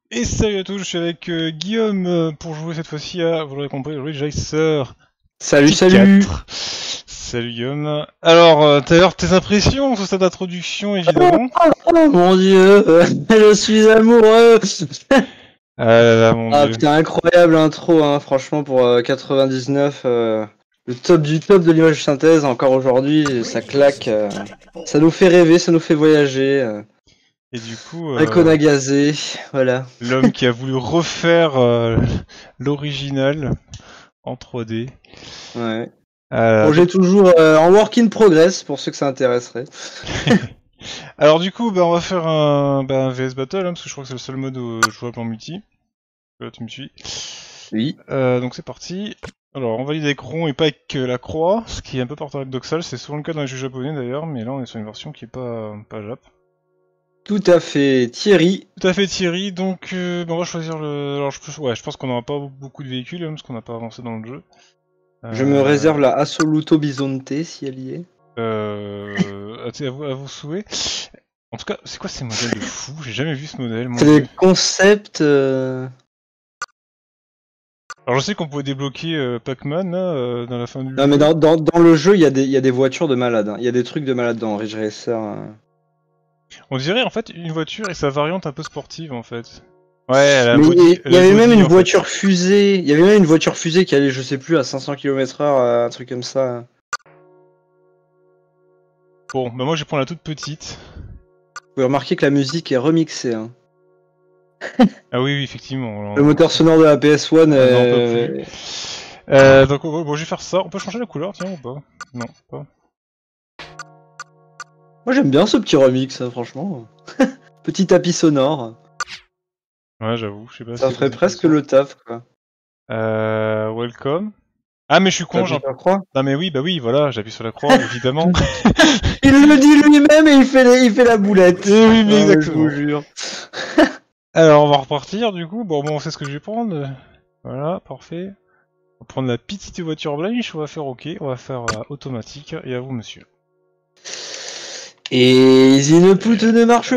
Et salut à tous, je suis avec Guillaume pour jouer cette fois-ci à, vous l'aurez compris, Ridge Racer Salut, Type salut. 4. Salut Guillaume. Alors, d'ailleurs, tes impressions sur cette introduction, évidemment. Oh mon dieu, je suis amoureux. Ah là là, mon Ah dieu. putain, incroyable intro, hein, franchement, pour 99, le top du top de l'image de synthèse, encore aujourd'hui, ça claque. Ça nous fait rêver, ça nous fait voyager. Et du coup, Recona gazé, voilà. l'homme qui a voulu refaire l'original en 3D. Ouais. Euh, Projet donc- toujours en work in progress, pour ceux que ça intéresserait. Alors du coup, on va faire un VS Battle, hein, parce que je crois que c'est le seul mode jouable en multi. Là, tu me suis. Oui. Donc c'est parti. Alors on valide avec rond et pas avec la croix, ce qui est un peu paradoxal, c'est souvent le cas dans les jeux japonais d'ailleurs, mais là on est sur une version qui est pas jap. Tout à fait, Thierry. Tout à fait Thierry, donc on va choisir le... Alors je pense qu'on n'aura pas beaucoup de véhicules, hein, parce qu'on n'a pas avancé dans le jeu. Je me réserve la Assoluto Bisonte, si elle y est. À vos souhaits. En tout cas, c'est quoi ces modèles de fou? J'ai jamais vu ce modèle, mon C'est dieu. des concepts... Alors je sais qu'on pouvait débloquer Pac-Man, là, dans la fin du Non jeu. mais dans le jeu, il y a des voitures de malades. Hein. Il y a des trucs de malades dans Ridge Racer. On dirait en fait une voiture et sa variante un peu sportive en fait. Ouais, elle a un Mais body, il y avait même une en fait. voiture fusée. Il y avait même une voiture fusée qui allait, je sais plus, à 500 km/h, un truc comme ça. Bon, moi je vais prendre la toute petite. Vous pouvez remarquer que la musique est remixée. Hein. Ah oui, effectivement. Le moteur sonore de la PS1. On n'en peut plus. Donc bon, je vais faire ça. On peut changer la couleur, tiens, ou pas? Non, pas. Moi j'aime bien ce petit remix, hein, franchement. Petit tapis sonore. Ouais, j'avoue, je sais pas. Ça si ferait vous presque avez le taf, quoi. welcome. Ah mais je suis con, T'appuies sur la croix. Non mais oui, bah oui, voilà, j'appuie sur la croix, évidemment. Il le dit lui-même et il fait la boulette. Eh oui, mais Ah, je exactement. vous jure. Alors on va repartir du coup. Bon, on sait ce que je vais prendre. Voilà, parfait. On va prendre la petite voiture blanche, on va faire OK, on va faire automatique, et à vous monsieur. Et Zineput ne marche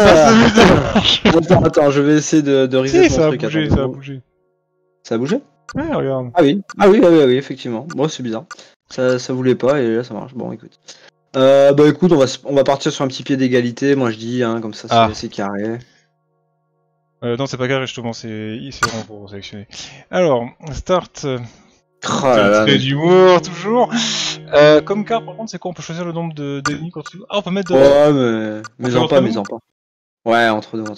pas. Attends, je vais essayer de reset Si, mon ça a truc. bougé, Attends, ça a bougé. Ça a bougé? Ouais, regarde. Ah oui, effectivement. Bon, c'est bizarre. Ça voulait pas et là ça marche. Bon, écoute. Bah écoute, on va partir sur un petit pied d'égalité. Moi je dis, hein, comme ça c'est carré. Non, c'est pas carré justement, c'est rond pour sélectionner. Alors, start. Oh là là, Trait d'humour, toujours. Comme carte, par contre, c'est quoi? On peut choisir le nombre d'ennemis quand tu... Ah, on peut mettre... ouais, mais en pas. Ouais, entre deux.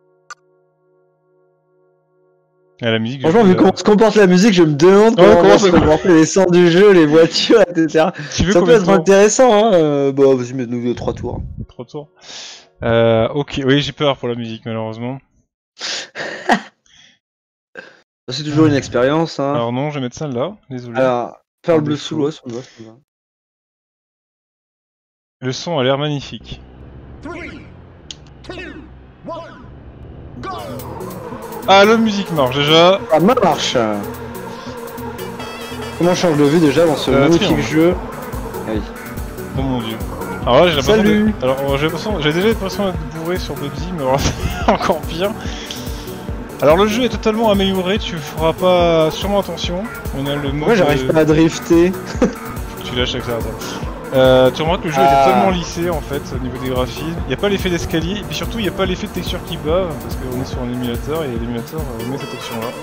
Ah, la musique... Franchement, vu comment se comporte la musique, je me demande comment se comportent les sons du jeu, les voitures, etc. Ça peut être intéressant, hein. Bon, vas-y, mets-nous 3 tours. 3 tours. Ok, oui, j'ai peur pour la musique, malheureusement. C'est toujours une expérience, hein. Alors non, je vais mettre celle-là, désolé. Alors, perle bleu sous l'eau, ça me va. Le son a l'air magnifique. 3, 2, 1, go! Ah, la musique marche déjà. Ça marche. Comment on change de vue déjà dans ce magnifique jeu? Ah oui. Oh mon dieu. Alors là, j'ai l'impression Salut. Alors, j'ai déjà l'impression d'être bourré sur Bubsy, mais alors encore pire. Alors le jeu est totalement amélioré, tu feras pas sûrement attention. On a le mode... Moi j'arrive pas à drifter. Faut que tu lâches avec ça, attends. Tu remarques que le jeu est totalement lissé en fait au niveau des graphismes. Il n'y a pas l'effet d'escalier et puis surtout il n'y a pas l'effet de texture qui bave parce qu'on est sur un émulateur et l'émulateur met cette option là.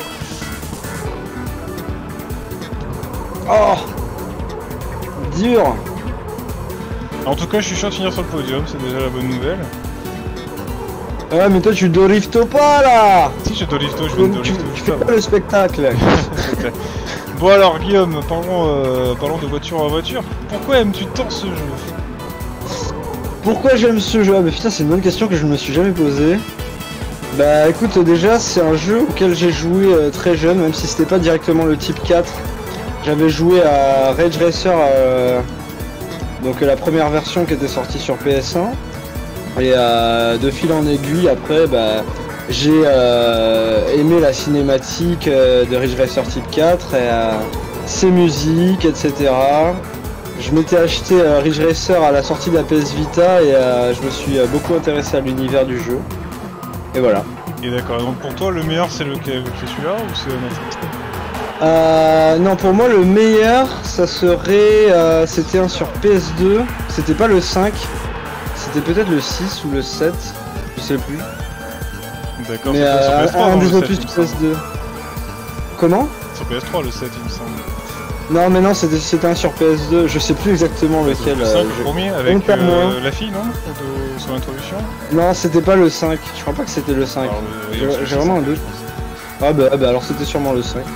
Oh, dur. En tout cas je suis sûr de finir sur le podium, c'est déjà la bonne nouvelle. Ah mais toi tu driftes pas là. Si je drifto, je viens de drifto. Tu fais pas le spectacle. Bon alors Guillaume, parlons de voiture en voiture. Pourquoi aimes-tu tant ce jeu? Pourquoi j'aime ce jeu? Ah mais putain c'est une bonne question que je ne me suis jamais posée. Bah écoute déjà c'est un jeu auquel j'ai joué très jeune, même si c'était pas directement le type 4. J'avais joué à Ridge Racer, donc la première version qui était sortie sur PS1. Et de fil en aiguille après bah j'ai aimé la cinématique de Ridge Racer Type 4 et ses musiques, etc. Je m'étais acheté Ridge Racer à la sortie de la PS Vita et je me suis beaucoup intéressé à l'univers du jeu. Et voilà. Et d'accord, donc pour toi le meilleur c'est lequel? C'est celui-là ou c'est un autre? Non, pour moi le meilleur, ça serait... c'était un sur PS2, c'était pas le 5, c'était peut-être le 6 ou le 7, je sais plus. D'accord, Mais c'est sur PS3, un non, des le opus 7, du il me semble. PS2. Comment? Sur PS3 le 7 il me semble. Non mais non, c'était un sur PS2, je sais plus exactement lequel. Le 5, le premier avec honte à moi. la fille, non son introduction. Non, c'était pas le 5, je crois pas que c'était le 5. Alors, J'ai vraiment un doute. Ah bah alors c'était sûrement le 5.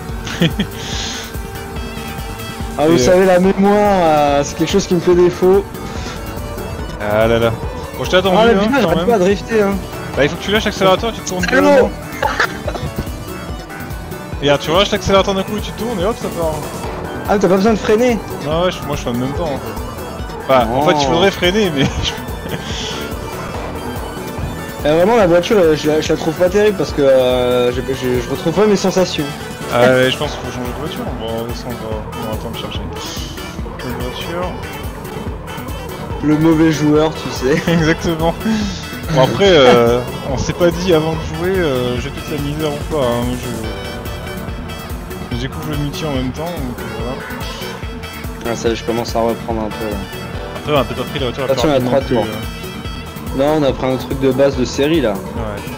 Ah vous savez, la mémoire, c'est quelque chose qui me fait défaut. Ah là là. Bon, je t'ai attendu, Ah mais hein, putain, quand j'arrête même. pas à drifter hein. Bah, il faut que tu lâches l'accélérateur, tu te tournes Allô. deux. Et regarde, tu relâches l'accélérateur d'un coup et tu tournes et hop, ça part. Ah t'as pas besoin de freiner. Non, ouais, moi je fais en même temps en fait. Bah, en fait, il faudrait freiner, mais. Vraiment la voiture, je la trouve pas terrible parce que je retrouve pas mes sensations. Je pense qu'il faut changer de voiture. Bon, de toute façon, on va attendre de chercher une voiture. Le mauvais joueur, tu sais. Exactement. Bon, après, on s'est pas dit avant de jouer, j'ai toute la misère ou pas. Hein. Je découvre le multi en même temps, donc voilà. Ah ça, je commence à reprendre un peu là. Après, on a peut-être pas pris la voiture la plus Attention, il y a rapide 3 non plus, tours. Non, on a pris un truc de base de série là. Ouais.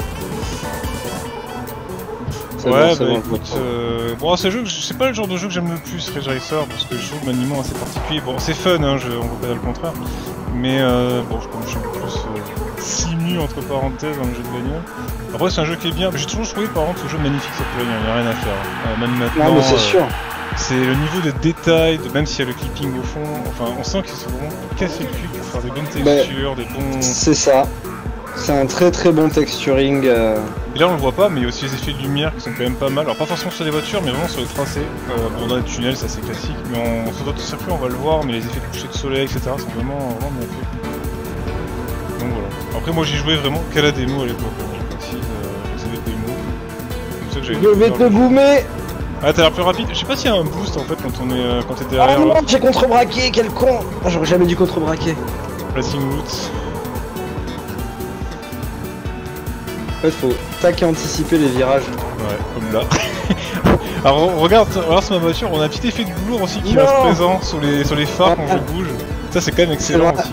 C'est Ouais, bon, c'est bah bon, écoute, bon, c'est c'est pas le genre de jeu que j'aime le plus, Ridge Racer, parce que je trouve maniement assez particulier. Bon, c'est fun, hein, on va pas dire le contraire, mais bon, comme je suis un peu plus simu entre parenthèses dans le jeu de bagnole. Après, c'est un jeu qui est bien. J'ai toujours trouvé par contre ce jeu magnifique sur Pologne, il n'y a rien à faire. Même maintenant, Non, mais c'est sûr. c'est le niveau de détail, même s'il y a le clipping au fond, enfin, on sent qu'ils sont vraiment cassés le cul pour faire des bonnes textures, des bons. C'est ça. C'est un très très bon texturing. Et là on le voit pas, mais il y a aussi les effets de lumière qui sont quand même pas mal. Alors pas forcément sur les voitures, mais vraiment sur les tracés. Bon, dans les tunnels, ça c'est classique, mais sur d'autres circuits on va le voir, mais les effets de coucher de soleil, etc. sont vraiment bien faits. Donc voilà. Après moi j'y jouais vraiment qu'à la démo à l'époque. Je précise, c'est des démos. C'est ça que Je vais te goumer. Ah, t'as l'air plus rapide. Je sais pas s'il y a un boost en fait quand t'es Ah derrière. non, j'ai contrebraqué, quel con. Ah, j'aurais jamais dû contrebraquer. Placing route. En fait, faut tac et anticiper les virages. Ouais, comme là. Alors regarde sur ma voiture, on a un petit effet de velours aussi qui Non. reste présent sur les phares quand je bouge. Ça c'est quand même excellent vrai. aussi.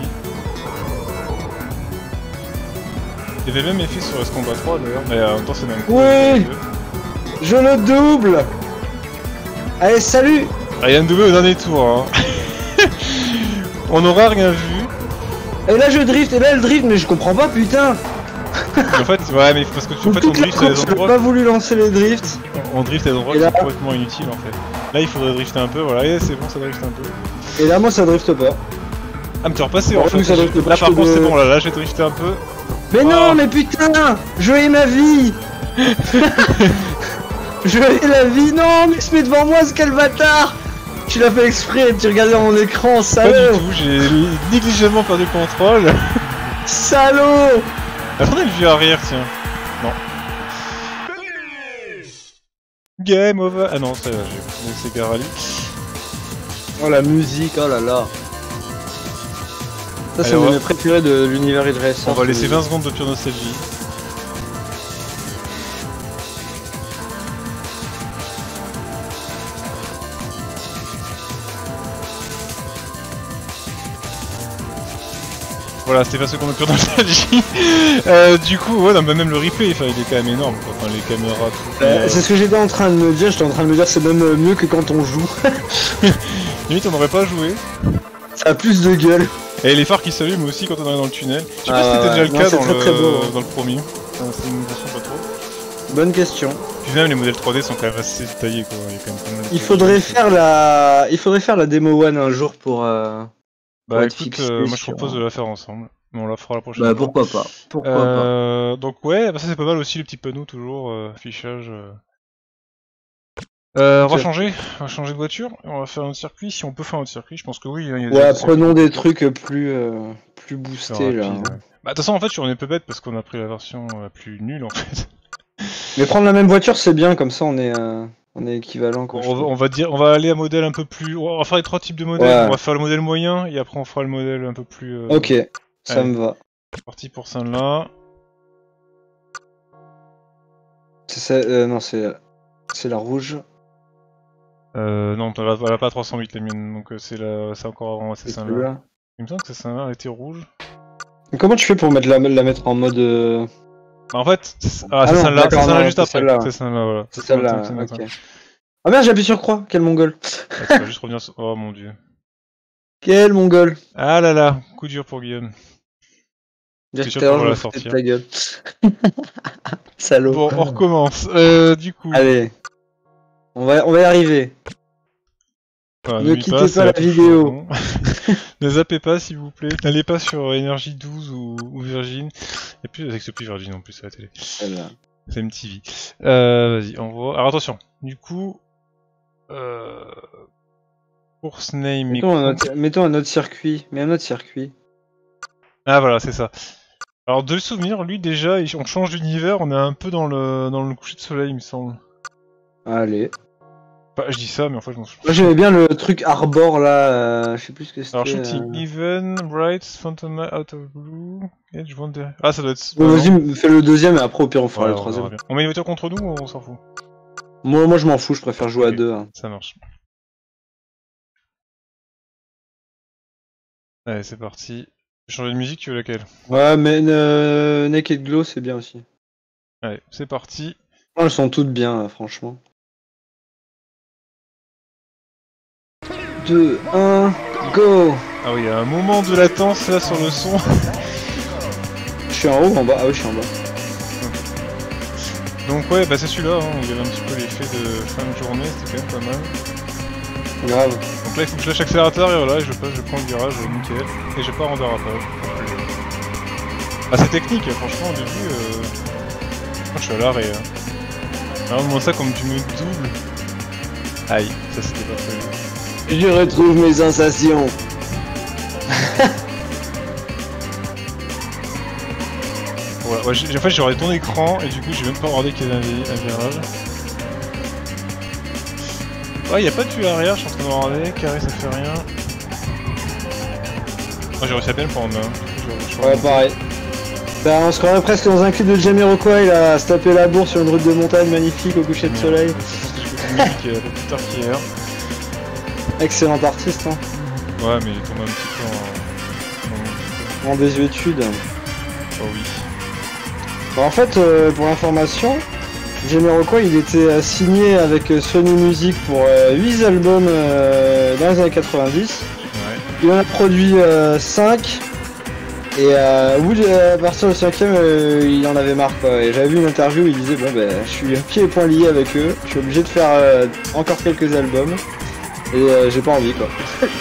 Il y avait même effet sur S-Combat 3 d'ailleurs, mais en même temps c'est même Oui. Je le double. Allez, salut. Rien de doublé au dernier tour. Hein. On n'aura rien vu. Et là je drift, et là elle drift, mais je comprends pas, putain. En fait, ouais, mais parce que en fait, on Toute la drift à des course, j'ai endroits. pas voulu lancer les drifts. On drift à des endroits Et qui là- sont complètement inutiles en fait. Là, il faudrait drifter un peu, voilà, et c'est bon, ça drift un peu. Et là moi ça drift pas. Ah, mais t'es repassé Ouais, en fait. mais ça drift pas, Là, par je fais contre, c'est de- bon, là, j'ai drifté un peu. Mais non, Oh. mais putain, je hais ma vie. Je hais la vie. Non, mais se met devant moi, ce quel bâtard. Tu l'as fait exprès, tu regardais dans mon écran, Pas salaud. du tout, j'ai négligemment perdu le contrôle. Salaud. Attendez le vieux arrière, tiens. Non. Game over. Ah non, ça va, j'ai laissé Garali. Oh la musique, oh là là. Ça c'est Alors, un de mes préférés de l'univers Ridge Racer. On va laisser 20 secondes de pure nostalgie. Voilà, c'était 20 secondes de pure nostalgie. Du coup, ouais, non, bah, même le replay, enfin, il est quand même énorme. Quoi. Enfin, les caméras, tout. C'est ce que j'étais en train de me dire, j'étais en train de me dire c'est même mieux que quand on joue. Limite, on n'aurait pas joué. Ça a plus de gueule. Et les phares qui s'allument aussi quand on arrive dans le tunnel. Je sais pas si Ah, c'était déjà le non, cas c'est dans très, très beau, hein. dans le premier. C'est une version pas trop. Bonne question. Puis même les modèles 3D sont quand même assez détaillés quoi. Il y a quand même pas mal de Il faudrait faire la démo one un jour pour. Bah être écoute, fixé moi je sur- propose de la faire ensemble. Mais on la fera la prochaine Bah fois. pourquoi pas. Pourquoi pas. Donc ouais, bah ça c'est pas mal aussi les petits panneaux toujours, affichage. On va changer de voiture, on va faire un circuit, si on peut faire un circuit, je pense que oui. Il y a Ouais, des prenons des trucs plus boostés circuits là. rapides, ouais. Bah de toute façon en fait je suis un peu bête parce qu'on a pris la version la plus nulle en fait. Mais prendre la même voiture c'est bien, comme ça on est équivalent quoi. je trouve. On va aller à modèle un peu plus. On va faire les 3 types de modèles. Ouais. On va faire le modèle moyen et après on fera le modèle un peu plus. Ok, ça allez. me va. C'est parti pour celle-là. C'est ça, non, c'est la rouge. Non, elle a pas 308 la mienne, donc c'est encore avant, c'est C'est celle-là. celle-là. Il me semble que celle-là elle était rouge. Mais comment tu fais pour la mettre en mode. Bah, en fait, c'est non, celle-là, c'est d'accord, celle-là non, juste c'est après. celle-là, ouais. C'est celle-là, voilà. C'est Ça fait celle-là, longtemps qu'il y en a ok. pas. Ah merde, j'appuie sur croix, quel mongol. Ah, tu vas juste revenir sur... Oh mon dieu. Quel mongol. Ah là là, coup dur pour Guillaume. Déjà C'est tout sûr à l'heure, qu'on je va me la foutais de sortir. ta gueule. Salaud. Bon, on recommence. Du coup... Allez. On va y arriver. Voilà, Ne n'oubliez quittez pas c'est la touche vidéo. charbon. Ne zappez pas s'il vous plaît. N'allez pas sur énergie 12 ou Virgin. Et puis avec ce plus Virgin en plus à la télé. Celle-là. C'est MTV. Vas-y, on voit. Alors attention, du coup... Course name... Mettons un autre circuit. Mais un autre circuit. Ah voilà, c'est ça. Alors de le souvenir, lui déjà, on change d'univers, on est un peu dans le coucher de soleil, il me semble. Allez. Bah, je dis ça, mais en fait je m'en fous. Moi j'aimais bien le truc Arbor là, je sais plus ce que c'était. Alors shooting, even, bright, phantom out of blue, edge wonder... Ah ça doit être... Bon, vas-y, fais le deuxième et après au pire on fera Ouais, le on verra troisième. bien. On met une voiture contre nous ou on s'en fout? Moi je m'en fous, je préfère jouer à Ok. deux. Hein. Ça marche. Allez, c'est parti. Changer de musique, tu veux laquelle? Ouais, mais Naked Glow c'est bien aussi. Allez, c'est parti. Oh, elles sont toutes bien, franchement. 2, 1, go! Ah oui, il y a un moment de latence là sur le son. Je suis en haut ou en bas? Ah oui, je suis en bas. Donc ouais, bah c'est celui-là, hein, où il y avait un petit peu l'effet de fin de journée, c'était quand même pas mal. Grave. Donc là il faut que je lâche l'accélérateur et voilà, je passe, je prends le virage, nickel. Et j'ai pas en dérapage. Ah c'est technique, franchement au début, moi je suis à l'arrêt. Hein. Alors moi ça comme tu me doubles. Aïe, ça c'était pas prévu. Je retrouve mes sensations. Voilà, ouais, en fait j'aurais ton écran et du coup j'ai même pas regardé qu'il y avait un virage. Ouais, y a pas de vue arrière, je suis en train de regarder, carré ça fait rien. Moi j'ai réussi à bien le prendre. Hein. Ouais, pareil. Bah, on se croirait presque dans un clip de Jamiroquai là, à se taper la bourre sur une route de montagne magnifique au coucher de soleil. Je pense que j'écoute une musique un peu plus tard qu'hier. Excellent artiste, hein. Ouais, mais il est tombé un petit peu en... En désuétude. Oh oui. Bah, en fait, pour l'information, Jamiroquai il était signé avec Sony Music pour 8 albums dans les années 90. Ouais. Il en a produit 5. Et au bout à partir du 5ème, il en avait marre quoi. Et j'avais vu une interview où il disait bon ben je suis pieds et poings liés avec eux, je suis obligé de faire encore quelques albums et j'ai pas envie quoi.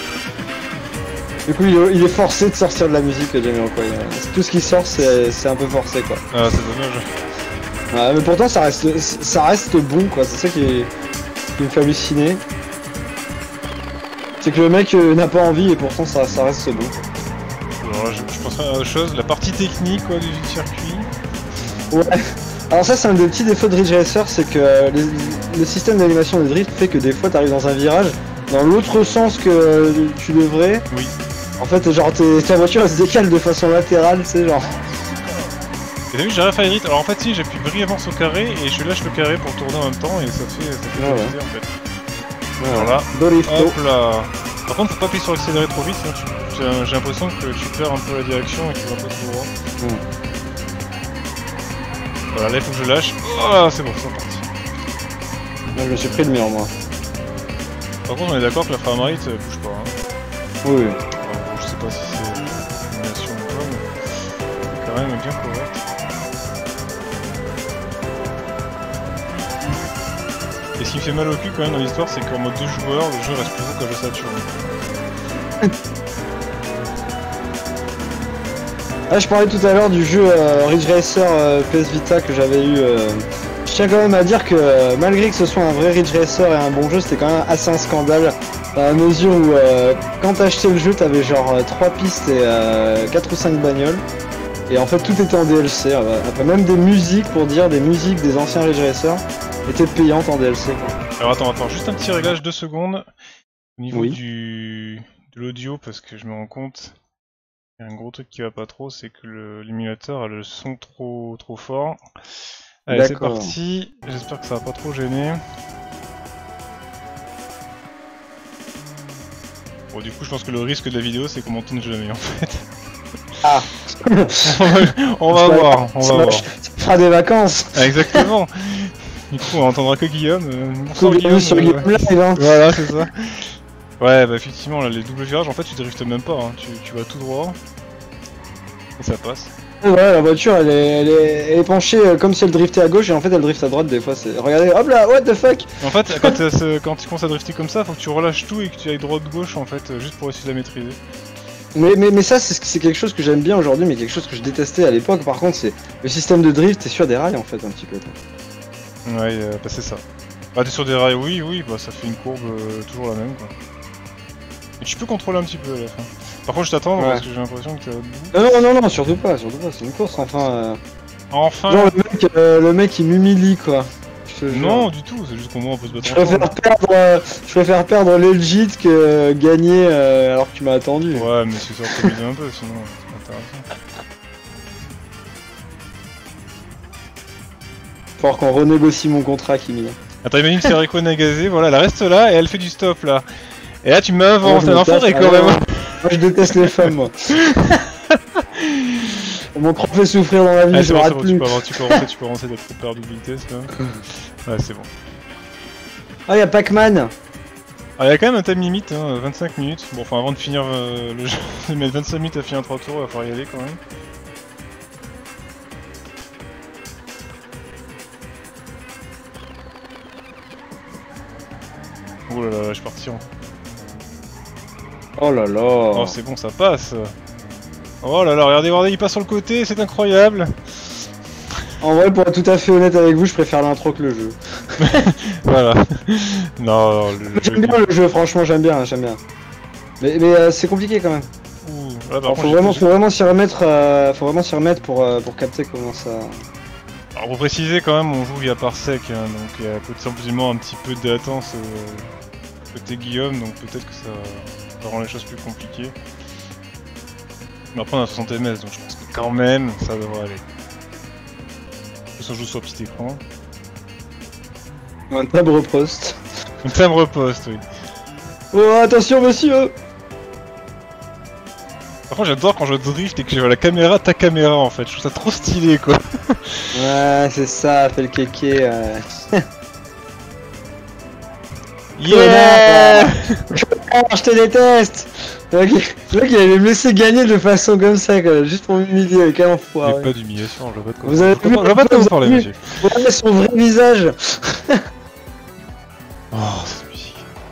Du coup il est forcé de sortir de la musique Jamiroquai. Tout ce qui sort c'est un peu forcé quoi. Ah c'est dommage. Ouais, mais pourtant ça reste bon quoi, c'est ça qui me fait halluciner. C'est que le mec n'a pas envie et pourtant ça reste bon. Alors là, je penserais à autre chose, la partie technique quoi, du circuit. Ouais. Alors ça c'est un des petits défauts de Ridge Racer, c'est que le système d'animation de drift fait que des fois t'arrives dans un virage dans l'autre sens que tu devrais. Oui. En fait genre ta voiture elle se décale de façon latérale, tu sais genre. Et t'as vu, j'arrive à faire les drifts. Alors en fait si, j'appuie brièvement sur le carré et je lâche le carré pour tourner en même temps et ça fait Ouais, plaisir en fait. Voilà. Alors là, Dorifto. hop là. Par contre faut pas appuyer sur l'accéléré trop vite, sinon j'ai l'impression que tu perds un peu la direction et que tu vas un peu trop droit. Voilà, là il faut que je lâche. Oh c'est bon, c'est parti. Là, je me suis pris le mur moi. Par contre on est d'accord que la framerate bouge pas. Hein. Oui. Alors, je sais pas si c'est une simulation ou pas, mais c'est quand même bien correct. Et ce qui me fait mal au cul quand même dans l'histoire, c'est qu'en mode 2 joueurs, le jeu reste plus haut qu'à le Saturn. Ah, je parlais tout à l'heure du jeu Ridge Racer PS Vita que j'avais eu. Je tiens quand même à dire que malgré que ce soit un vrai Ridge Racer et un bon jeu, c'était quand même assez un scandale. Dans la mesure où quand t'achetais le jeu, t'avais genre 3 pistes et 4 ou 5 bagnoles. Et en fait tout était en DLC. Après même des musiques, pour dire des musiques des anciens Ridge Racer, étaient payantes en DLC. Quoi. Alors attends, juste un petit réglage 2 secondes. Au niveau Oui. de l'audio, parce que je me rends compte, il y a un gros truc qui va pas trop, c'est que l'émulateur a le son trop fort. Allez, c'est D'accord. parti. J'espère que ça va pas trop gêner. Bon, du coup, je pense que le risque de la vidéo, c'est qu'on m'entende jamais en fait. Ah. On va voir, on va voir. Ça fera des vacances. Ah, exactement. Du coup, on entendra que Guillaume. Faut Guillaume sur Guillaume Live, hein. Voilà, c'est ça. Ouais, bah effectivement, là, les doubles virages, en fait, tu driftes même pas. Hein. Tu vas tout droit. Et ça passe. Ouais, la voiture elle est penchée comme si elle driftait à gauche et en fait elle drift à droite des fois. Regardez, hop là, what the fuck. En fait, quand tu commences à drifter comme ça, faut que tu relâches tout et que tu ailles droite-gauche en fait, juste pour essayer de la maîtriser. Mais ça c'est quelque chose que j'aime bien aujourd'hui, mais quelque chose que je détestais à l'époque. Par contre, c'est le système de drift, t'es sur des rails en fait un petit peu. Ouais, bah c'est ça. Bah t'es sur des rails, oui, bah ça fait une courbe toujours la même quoi. Et tu peux contrôler un petit peu à la fin. Par contre, je t'attends parce que j'ai l'impression que t'es à bout. Non, surtout pas, c'est une course enfin. Enfin. Genre le mec il m'humilie quoi. Je te jure. Non, du tout, c'est juste qu'on on peut se battre Je ensemble. préfère perdre legit que gagner alors que tu m'as attendu. Ouais, mais c'est s'organiser un peu, sinon c'est intéressant. Faut qu'on renégocie mon contrat, Kimi. Attends, imagine que c'est Rico Nagazé, voilà, elle reste là et elle fait du stop là. Et là, tu m'inventes, t'es un enfoiré quand même. Moi je déteste les femmes, moi. Mon trop fait souffrir dans la vie, Ah, je c'est me bon, rate plus. tu peux avancer d'être trop perdu de vitesse là. Ouais, c'est bon. Ah, y'a Pac-Man. Ah, il y a quand même un time limite, hein, 25 minutes. Bon, enfin, avant de finir le jeu, de mettre 25 minutes à finir 3 tours, il va falloir y aller quand même. Oh là là, je suis parti en... Oh là là. Oh, c'est bon, ça passe. Oh là là, regardez, il passe sur le côté, c'est incroyable. En vrai, pour être tout à fait honnête avec vous, je préfère l'intro que le jeu. Voilà. Non, le J'aime bien le jeu, franchement, j'aime bien. Mais c'est compliqué quand même. Ouh, là, par Alors, contre, faut vraiment s'y remettre pour capter comment ça. Alors pour préciser quand même, on joue via parsec, hein, donc il y a potentiellement un petit peu de latence côté Guillaume, donc peut-être que ça rend les choses plus compliquées. Mais après on a 60 ms, donc je pense que quand même ça devrait aller. En plus on joue sur petit écran. Un timbre poste. Donc ça me reposte, oui. Oh, attention, monsieur. Par contre j'adore quand je drift et que j'ai la caméra, ta caméra en fait, je trouve ça trop stylé quoi. Ouais, c'est ça, fait le kéké. Yeah. Oh, je te déteste. Le mec il allait me laisser gagner de façon comme ça, quoi, juste pour m'humilier, quel Il enfoiré. pas d'humiliation, je vois pas de quoi. Vous avez Je vois pas de quoi vous parlez, monsieur. Vous avez son vrai visage. Oh, cette musique.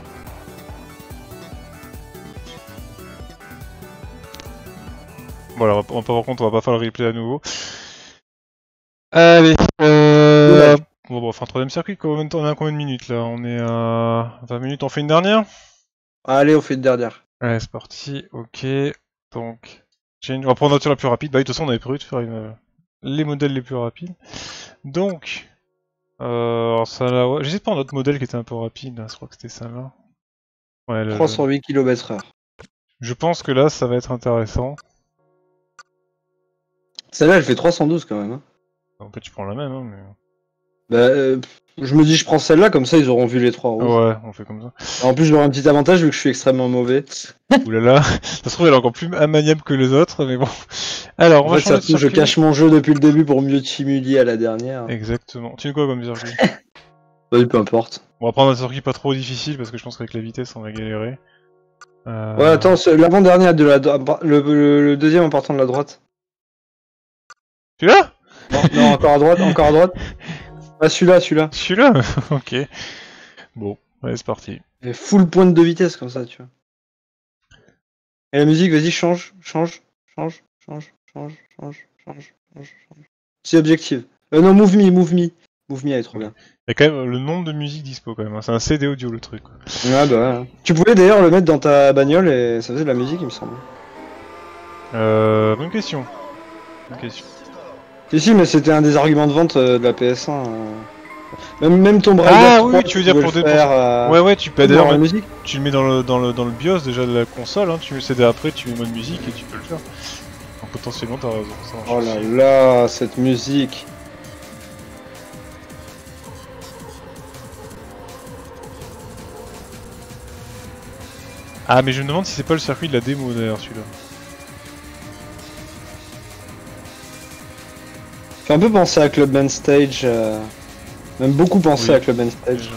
Voilà, par contre, on va pas faire le replay à nouveau. Allez, bon, on va faire un troisième circuit, combien de temps on est à combien de minutes là? On est à 20 minutes, on fait une dernière? Allez, on fait une dernière. Allez, c'est parti, ok. Donc, on va prendre la voiture la plus rapide. Bah, de toute façon, on avait prévu de faire les modèles les plus rapides. Donc, alors ça là, ouais. J'hésite pas un autre modèle qui était un peu rapide, là. Je crois que c'était ça là. Ouais, 308 km/h. Je pense que là, ça va être intéressant. Celle-là, elle fait 312 quand même. Hein. En fait, tu prends la même, hein, mais... Bah, je me dis, je prends celle-là, comme ça ils auront vu les trois rouges. Ouais, on fait comme ça. En plus, j'aurai un petit avantage vu que je suis extrêmement mauvais. Oulala, ça se trouve, elle est encore plus immaniable que les autres, mais bon. Alors, on va En fait, changer de je circuit. cache mon jeu depuis le début pour mieux t'humilier à la dernière. Exactement. Tu veux quoi comme circuit? Bah, peu importe. On va prendre un circuit pas trop difficile parce que je pense qu'avec la vitesse on va galérer. Ouais, attends, l'avant-dernier de le deuxième en partant de la droite. Celui-là? Non, encore à droite, encore à droite. Ah, celui-là. Celui-là? Ok. Bon, allez, c'est parti. Et full pointe de vitesse comme ça, tu vois. Et la musique, vas-y, change. C'est objective. Non, move me. Move me, elle est trop bien. Il y a quand même le nombre de musiques dispo quand même, hein. C'est un CD audio le truc. Quoi. Ouais, bah ouais. Tu pouvais d'ailleurs le mettre dans ta bagnole et ça faisait de la musique, il me semble. Bonne question. Si, mais c'était un des arguments de vente de la PS1. Même Tomb Raider Ah 3, oui, tu veux dire pour faire, Ouais, tu peux dans d'ailleurs la musique. tu le mets dans le BIOS déjà de la console, hein. Tu mets le CD après, tu mets mode musique et tu peux le faire. Donc potentiellement t'as raison. Ça marche Oh là aussi. là, cette musique. Ah, mais je me demande si c'est pas le circuit de la démo d'ailleurs celui-là. Fait un peu penser à Clubman Stage, même beaucoup penser Oui. à Clubman Stage.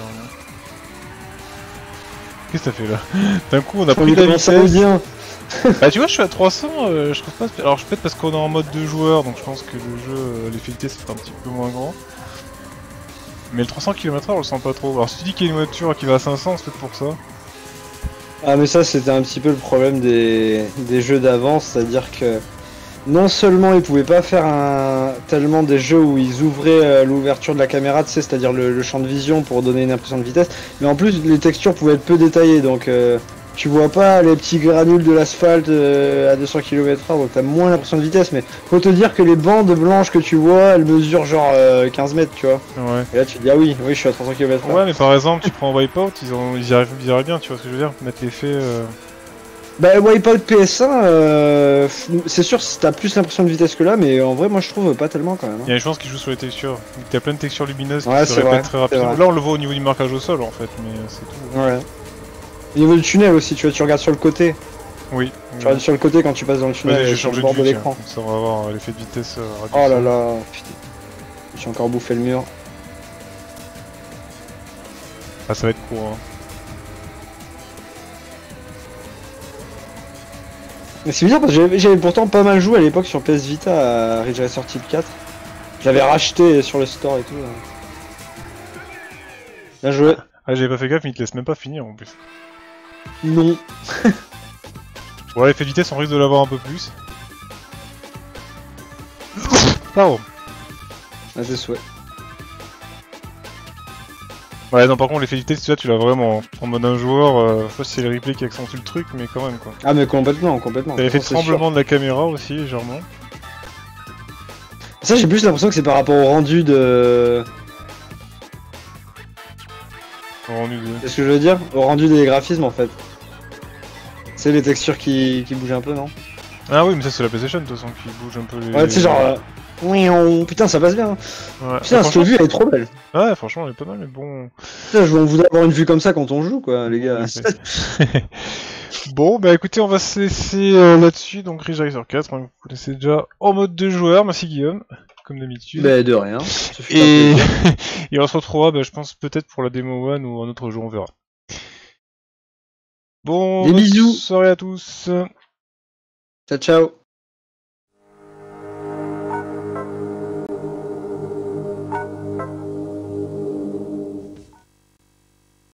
Qu'est-ce que t'as fait là? D'un coup, on a On pris de la commence vitesse. saoudien. Bah, tu vois, je suis à 300, je trouve pas. Alors, peut-être parce qu'on est en mode 2 joueurs, donc je pense que le jeu, l'effet vitesse sera un petit peu moins grand. Mais le 300 km/h, on le sent pas trop. Alors, si tu dis qu'il y a une voiture qui va à 500, c'est peut-être pour ça. Ah mais ça c'était un petit peu le problème des jeux d'avant, c'est-à-dire que non seulement ils pouvaient pas faire tellement des jeux où ils ouvraient l'ouverture de la caméra, tu sais, c'est-à-dire le champ de vision pour donner une impression de vitesse, mais en plus les textures pouvaient être peu détaillées, donc tu vois pas les petits granules de l'asphalte à 200 km/h, donc t'as moins l'impression de vitesse, mais faut te dire que les bandes blanches que tu vois, elles mesurent genre 15 mètres, tu vois. Ouais. Et là tu te dis ah oui, je suis à 300 km/h. Ouais, mais par exemple, tu prends Wipeout, ils y arrivent bien, tu vois ce que je veux dire? Mettre l'effet. Bah Wipeout PS1, c'est sûr si t'as plus l'impression de vitesse que là, mais en vrai moi je trouve pas tellement quand même. Il y a une chance qu'ils jouent sur les textures. T'as plein de textures lumineuses Ouais, qui se c'est vrai, répètent très c'est rapidement. vrai. Là, on le voit au niveau du marquage au sol en fait, mais c'est tout. Ouais. Au niveau du tunnel aussi, tu vois, tu regardes sur le côté. Oui. Tu regardes sur le côté quand tu passes dans le tunnel, Vas-y, j'ai sur le changé bord de de vue, l'écran. tiens. Ça on va avoir l'effet de vitesse rapide. Oh là là, putain. J'ai encore bouffé le mur. Ah, ça va être court. Hein. Mais c'est bizarre parce que j'avais pourtant pas mal joué à l'époque sur PS Vita à Ridge Racer Type 4. J'avais racheté sur le store et tout. Là. Bien joué. Ah, j'avais pas fait gaffe, mais il te laisse même pas finir en plus. Non. Bon, l'effet de vitesse, on risque de l'avoir un peu plus. Pardon. À tes souhaits. Ouais, non, par contre, l'effet de vitesse, tu l'as vraiment en mode un joueur. Je sais pas si c'est le replay qui accentue le truc, mais quand même quoi. Ah mais complètement, complètement. T'as l'effet de C'est sûr. tremblement de la caméra aussi, légèrement. Ça j'ai plus l'impression que c'est par rapport au rendu de... Rendu de... C'est ce que je veux dire? Au rendu des graphismes en fait. C'est les textures qui bougent un peu, non? Ah oui, mais ça c'est la PlayStation de toute façon qui bouge un peu les... Ouais, tu sais, genre. Putain, ça passe bien. Hein. Ouais. Putain, cette vue elle est trop belle. Ouais, franchement, elle est pas mal, mais bon... Putain, on voudrait avoir une vue comme ça quand on joue, quoi, les gars. Bon, bah écoutez, on va se laisser là-dessus. Donc, Ridge Racer 4, hein, vous connaissez déjà en mode 2 joueurs. Merci Guillaume, comme d'habitude. Bah, de rien. Et... Et on se retrouvera, bah, je pense, peut-être pour la démo 1 ou un autre jeu, on verra. Bon, des bisous. soirée à tous. Ciao, ciao.